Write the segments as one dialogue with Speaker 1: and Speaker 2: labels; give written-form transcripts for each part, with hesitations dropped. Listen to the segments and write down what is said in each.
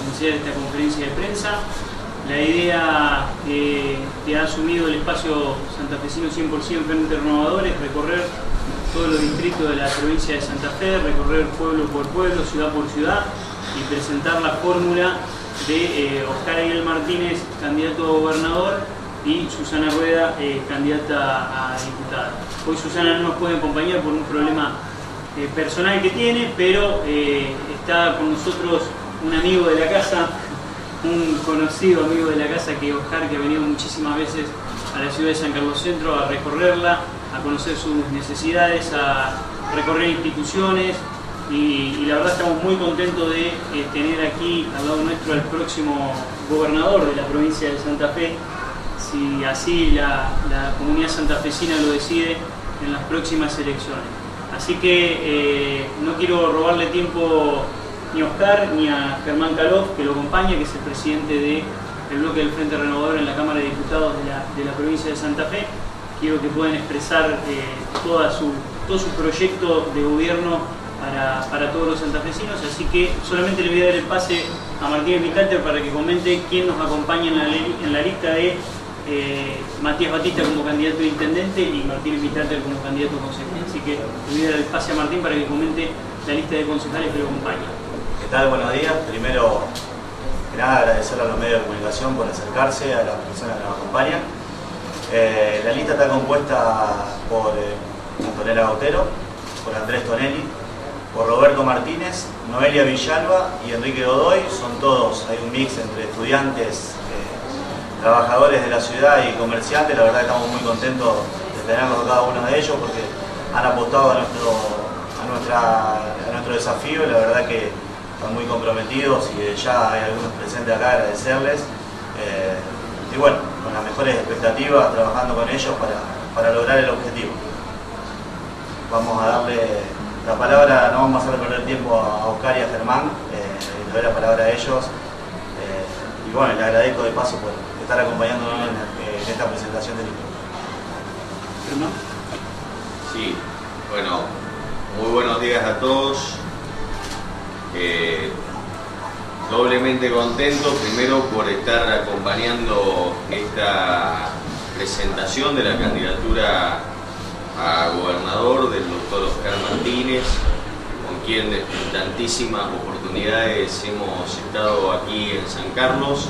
Speaker 1: iniciar esta conferencia de prensa. La idea que ha asumido el espacio santafesino 100% Frente Renovador es recorrer todos los distritos de la provincia de Santa Fe, recorrer pueblo por pueblo, ciudad por ciudad y presentar la fórmula de Oscar Ariel Martínez, candidato a gobernador, y Susana Rueda, candidata a diputada. Hoy Susana no nos puede acompañar por un problema personal que tiene, pero está con nosotros un amigo de la casa, un conocido amigo de la casa, que es Oscar, que ha venido muchísimas veces a la ciudad de San Carlos Centro a recorrerla, a conocer sus necesidades, a recorrer instituciones, y la verdad estamos muy contentos de tener aquí al lado nuestro al próximo gobernador de la provincia de Santa Fe, si así la comunidad santafesina lo decide en las próximas elecciones. Así que no quiero robarle tiempo ni a Oscar ni a Germán Calov, que lo acompaña, que es el presidente del bloque del Frente Renovador en la Cámara de Diputados de la provincia de Santa Fe. Quiero que puedan expresar todo su proyecto de gobierno para todos los santafesinos, así que solamente le voy a dar el pase a Martínez Vitalter para que comente quién nos acompaña en la lista de Matías Batista como candidato a intendente y Martínez Vitalter como candidato a concejal. Así que le voy a dar el pase a Martín para que comente la lista de concejales que lo acompañan.
Speaker 2: ¿Qué tal? Buenos días. Primero que nada, agradecer a los medios de comunicación por acercarse a las personas que nos acompañan. La lista está compuesta por Antonella Gautero, por Andrés Tonelli, por Roberto Martínez, Noelia Villalba y Enrique Godoy. Son todos, hay un mix entre estudiantes, trabajadores de la ciudad y comerciantes. La verdad que estamos muy contentos de tenerlos cada uno de ellos porque han apostado a nuestro desafío, y la verdad que están muy comprometidos, y ya hay algunos presentes acá, agradecerles. Y bueno, con las mejores expectativas, trabajando con ellos para lograr el objetivo. Vamos a darle la palabra, no vamos a hacer perder tiempo a Oscar y a Germán, le doy la palabra a ellos. Y bueno, le agradezco de paso por estar acompañándonos en esta presentación del libro.
Speaker 1: ¿Germán?
Speaker 3: Sí, bueno, muy buenos días a todos. Doblemente contento, primero por estar acompañando esta presentación de la candidatura a gobernador del doctor Oscar Martínez, con quien en tantísimas oportunidades hemos estado aquí en San Carlos,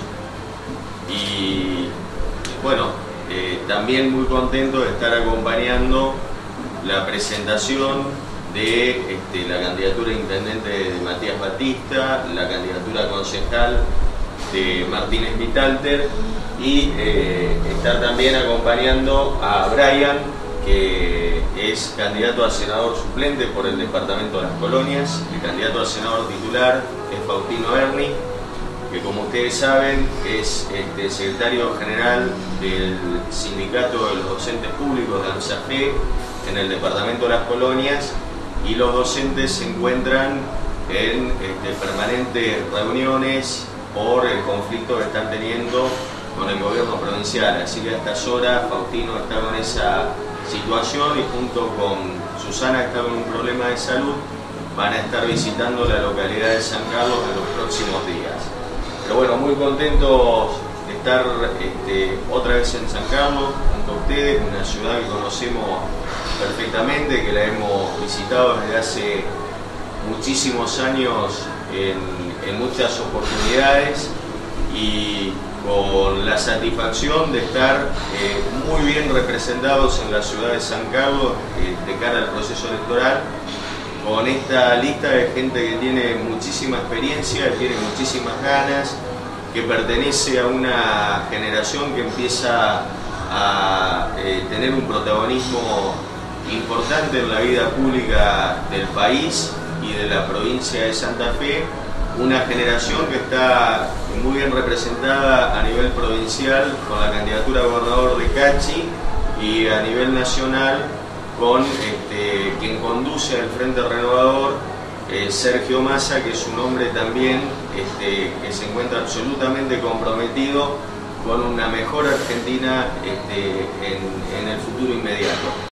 Speaker 3: y bueno, también muy contento de estar acompañando la presentación de la candidatura a intendente de Matías Batista, la candidatura a concejal de Martínez Vitalter, y estar también acompañando a Brian, que es candidato a senador suplente por el departamento de Las Colonias. El candidato a senador titular es Faustino Erni, que como ustedes saben es secretario general del Sindicato de los Docentes Públicos de ANSAFE en el departamento de Las Colonias, y los docentes se encuentran en permanentes reuniones por el conflicto que están teniendo con el gobierno provincial. Así que a estas horas Faustino está con esa situación, y junto con Susana, que está con un problema de salud, van a estar visitando la localidad de San Carlos en los próximos días. Pero bueno, muy contentos de estar otra vez en San Carlos junto a ustedes, una ciudad que conocemos perfectamente, que la hemos visitado desde hace muchísimos años en muchas oportunidades, y con la satisfacción de estar muy bien representados en la ciudad de San Carlos de cara al proceso electoral, con esta lista de gente que tiene muchísima experiencia, que tiene muchísimas ganas, que pertenece a una generación que empieza a tener un protagonismo importante en la vida pública del país y de la provincia de Santa Fe, una generación que está muy bien representada a nivel provincial con la candidatura a gobernador de Cachi, y a nivel nacional con quien conduce el Frente Renovador, Sergio Massa, que es un hombre también que se encuentra absolutamente comprometido con una mejor Argentina en el futuro inmediato.